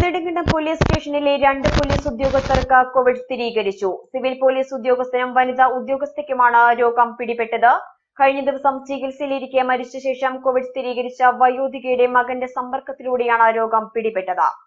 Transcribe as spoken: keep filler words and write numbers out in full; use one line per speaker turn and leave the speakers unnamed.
Nedumkandam police സ്റ്റേഷനിലെ രണ്ട് police ഉദ്യോഗസ്ഥർക്ക് കോവിഡ് സ്ഥിരീകരിച്ചു. സിവിൽ പോലീസ് ഉദ്യോഗസ്ഥനും വനിതാ ഉദ്യോഗസ്ഥയ്ക്കുമാണ് രോഗം പിടിപെട്ടത്. കഴിഞ്ഞ ദിവസം ചികിത്സയിലിരിക്കെ മരിച്ച ശേഷം കോവിഡ് സ്ഥിരീകരിച്ച വയോധികയുടെ മകന്റെ സമ്പർക്കത്തിലൂടെയാണ് രോഗം പിടിപെട്ടത്.